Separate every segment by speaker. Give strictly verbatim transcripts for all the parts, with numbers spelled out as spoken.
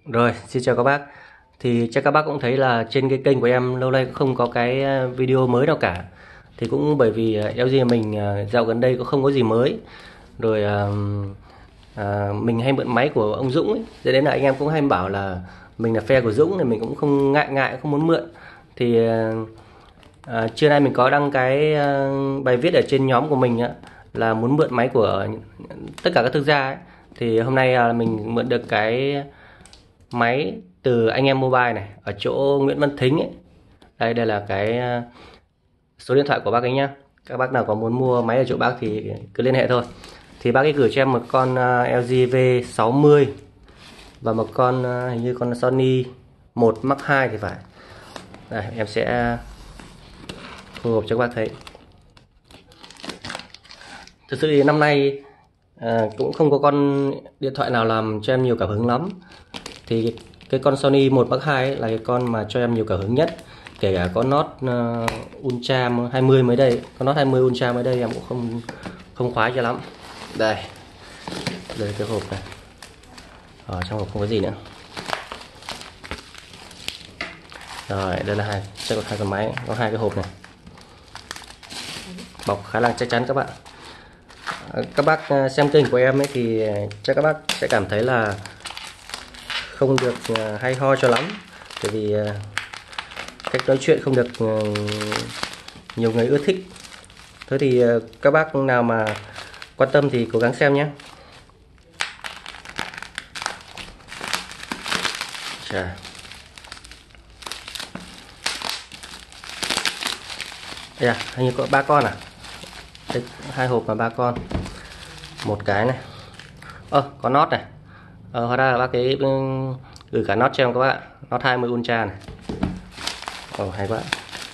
Speaker 1: Rồi, xin chào các bác. Thì chắc các bác cũng thấy là trên cái kênh của em lâu nay cũng không có cái video mới nào cả. Thì cũng bởi vì lờ giê mình dạo gần đây cũng không có gì mới. Rồi à, à, mình hay mượn máy của ông Dũng ấy. Cho nên là anh em cũng hay bảo là mình là fan của Dũng, thì mình cũng không ngại ngại không muốn mượn. Thì à, trưa nay mình có đăng cái à, bài viết ở trên nhóm của mình á, là muốn mượn máy của tất cả các thương gia ấy. Thì hôm nay à, mình mượn được cái máy từ anh em mobile này ở chỗ Nguyễn Văn Thính ấy. Đây đây là cái số điện thoại của bác ấy nhá. Các bác nào có muốn mua máy ở chỗ bác thì cứ liên hệ thôi. Thì bác ấy gửi cho em một con lờ giê V sáu mươi và một con hình như con Sony một Mark hai thì phải. Đây em sẽ thu hộp cho các bác thấy. Thực sự thì năm nay à, cũng không có con điện thoại nào làm cho em nhiều cảm hứng lắm. Thì cái con Sony một Mark hai ấy là cái con mà cho em nhiều cảm hứng nhất. Kể cả có Note uh, Ultra hai mươi mới đây, con Note hai mươi Ultra mới đây em cũng không không khoái cho lắm. Đây, đây cái hộp này. Ở trong hộp không có gì nữa. Rồi, đây là hai, chắc có hai con máy, có hai cái hộp này. Bọc khá là chắc chắn các bạn. Các bác xem kênh của em ấy thì chắc các bác sẽ cảm thấy là không được hay ho cho lắm, bởi vì cách nói chuyện không được nhiều người ưa thích. Thế thì các bác nào mà quan tâm thì cố gắng xem nhé. Chà. Đây à, hình như có ba con à? Đây, hai hộp và ba con. Một cái này. Ơ, ờ, có nót này. Ờ, hóa ra là bác ấy gửi cả nót cho em các bạn. Nót hai mươi Ultra này. Ồ, hay quá.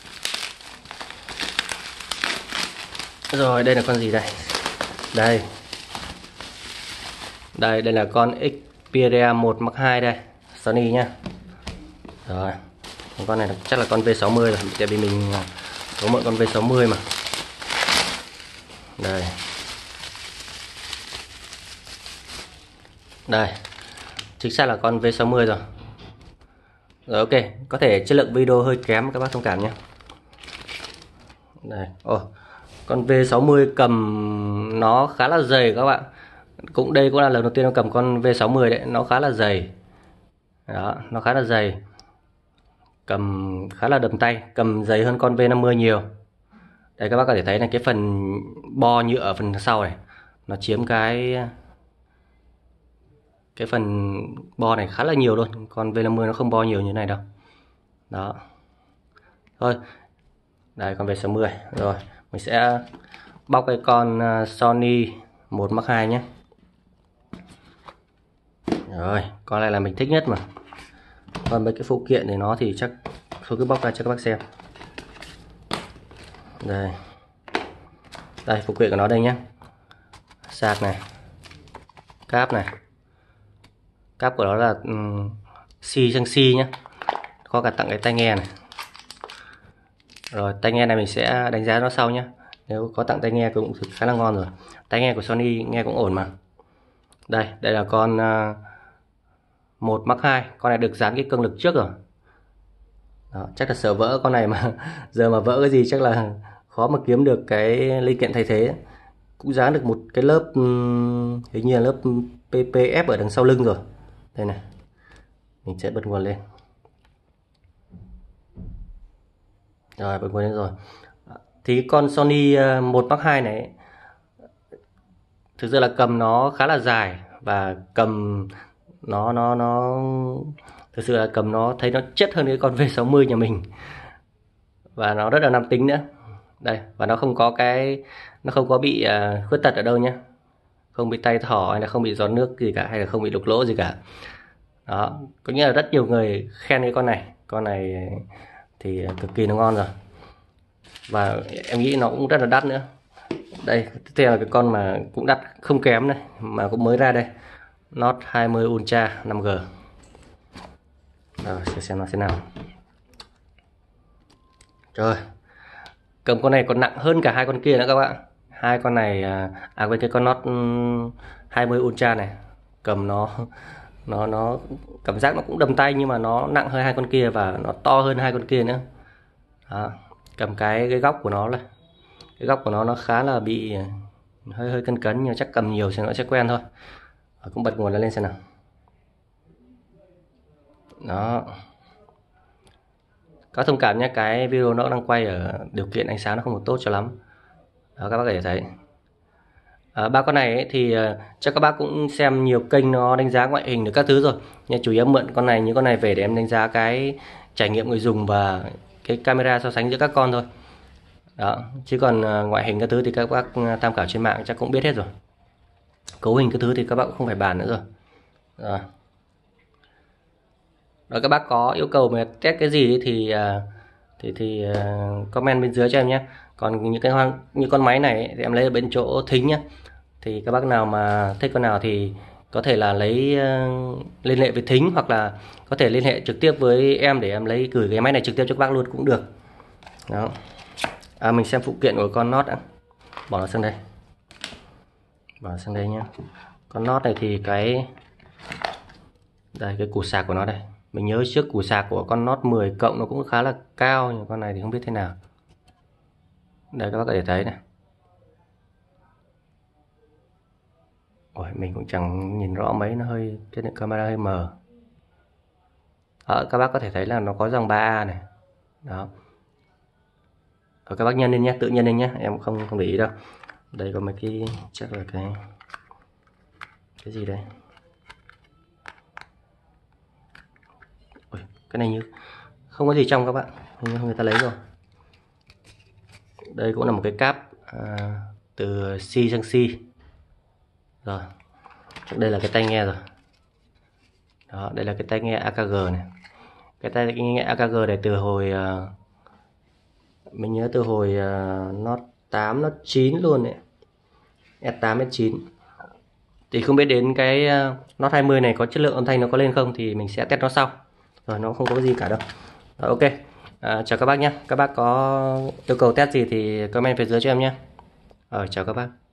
Speaker 1: Rồi, đây là con gì đây? Đây. Đây, đây là con Xperia một Mark hai đây. Sony nhá. Rồi. Con này chắc là con V sáu mươi rồi, tại vì mình có mượn con V sáu mươi mà. Đây. Đây. Chính xác là con V sáu mươi rồi. Rồi ok, có thể chất lượng video hơi kém các bác thông cảm nhé. Đây, ồ, con V sáu mươi cầm nó khá là dày các bạn. Cũng đây cũng là lần đầu tiên em cầm con V sáu mươi đấy, nó khá là dày. Đó, nó khá là dày. Cầm khá là đầm tay, cầm dày hơn con V năm mươi nhiều. Đây các bác có thể thấy là cái phần bo nhựa ở phần sau này nó chiếm cái cái phần bo này khá là nhiều luôn, còn V năm mươi nó không bo nhiều như này đâu. Đó. Thôi. Đây con V sáu mươi. Rồi, mình sẽ bóc cái con Sony một Mark hai nhé. Rồi, con này là mình thích nhất mà. Còn mấy cái phụ kiện thì nó thì chắc tôi cứ bóc ra cho các bác xem. Đây. Đây phụ kiện của nó đây nhé. Sạc này. Cáp này. Cáp của nó là um, xi sang xi nhé. Có cả tặng cái tai nghe này. Rồi tai nghe này mình sẽ đánh giá nó sau nhé. Nếu có tặng tai nghe cũng khá là ngon rồi. Tai nghe của Sony nghe cũng ổn mà. Đây, đây là con uh, một Mark hai. Con này được dán cái cương lực trước rồi. Đó, chắc là sợ vỡ con này mà giờ mà vỡ cái gì chắc là khó mà kiếm được cái linh kiện thay thế. Cũng dán được một cái lớp um, hình như là lớp pê pê ép ở đằng sau lưng rồi. Đây này. Mình sẽ bật nguồn lên. Rồi bật nguồn lên rồi. Thì con Sony một Mark hai này thực sự là cầm nó khá là dài và cầm nó nó nó thực sự là cầm nó thấy nó chất hơn cái con V sáu mươi nhà mình. Và nó rất là nam tính nữa. Đây, và nó không có cái nó không có bị uh, khuyết tật ở đâu nhé. Không bị tay thỏ hay là không bị giọt nước gì cả, hay là không bị đục lỗ gì cả. Đó, có nghĩa là rất nhiều người khen cái con này. Con này thì cực kỳ nó ngon rồi. Và em nghĩ nó cũng rất là đắt nữa. Đây, tiếp theo là cái con mà cũng đắt không kém đây, mà cũng mới ra đây. Note hai mươi Ultra năm G. Rồi, sẽ xem nó thế nào. Rồi. Cầm con này còn nặng hơn cả hai con kia nữa các bạn. Hai con này à với cái con Note hai mươi Ultra này, cầm nó nó nó cảm giác nó cũng đầm tay nhưng mà nó nặng hơn hai con kia và nó to hơn hai con kia nữa. Đó. Cầm cái cái góc của nó là cái góc của nó nó khá là bị hơi hơi cân cấn, nhưng chắc cầm nhiều thì nó sẽ quen thôi. Và cũng bật nguồn nó lên xem nào. Đó, có thông cảm nhé, cái video nó đang quay ở điều kiện ánh sáng nó không được tốt cho lắm. Đó, các bác có thể thấy à, ba con này ấy, thì uh, chắc các bác cũng xem nhiều kênh nó đánh giá ngoại hình được các thứ rồi, nhưng chủ yếu mượn con này những con này về để em đánh giá cái trải nghiệm người dùng và cái camera so sánh giữa các con thôi. Đó, chứ còn uh, ngoại hình các thứ thì các bác tham khảo trên mạng chắc cũng biết hết rồi. Cấu hình các thứ thì các bác cũng không phải bàn nữa rồi. Rồi. Rồi các bác có yêu cầu mà test cái gì thì thì thì comment bên dưới cho em nhé. Còn những cái như con máy này thì em lấy ở bên chỗ thính nhé. Thì các bác nào mà thích con nào thì có thể là lấy liên hệ với thính, hoặc là có thể liên hệ trực tiếp với em để em lấy gửi cái máy này trực tiếp cho các bác luôn cũng được. Đó. À, mình xem phụ kiện của con nót đã. Bỏ nó sang đây. Bỏ nó sang đây nhé. Con nót này thì cái đây, cái củ sạc của nó đây. Mình nhớ trước củ sạc của con Note mười cộng nó cũng khá là cao, nhưng con này thì không biết thế nào. Đây các bác có thể thấy này. Ôi, mình cũng chẳng nhìn rõ mấy, nó hơi cái camera hơi mờ. Đó, các bác có thể thấy là nó có dòng ba A này. Đó. Rồi các bác nhân lên nhé, tự nhân lên nhé, em không không để ý đâu. Đây có mấy cái chắc là cái cái gì đây? Ôi, cái này như không có gì trong các bạn, nhưng người ta lấy rồi. Đây cũng là một cái cáp à, từ C sang C rồi. Đây là cái tai nghe rồi. Đó, đây là cái tai nghe a ca giê này. Cái tai nghe a ca giê này từ hồi uh, mình nhớ từ hồi uh, Note tám, Note chín luôn đấy, S tám, S chín. Thì không biết đến cái uh, Note hai mươi này có chất lượng âm thanh nó có lên không thì mình sẽ test nó sau. Rồi, nó không có gì cả đâu. Rồi, ok. À, chào các bác nhé. Các bác có yêu cầu test gì thì comment phía dưới cho em nhé. Rồi, chào các bác.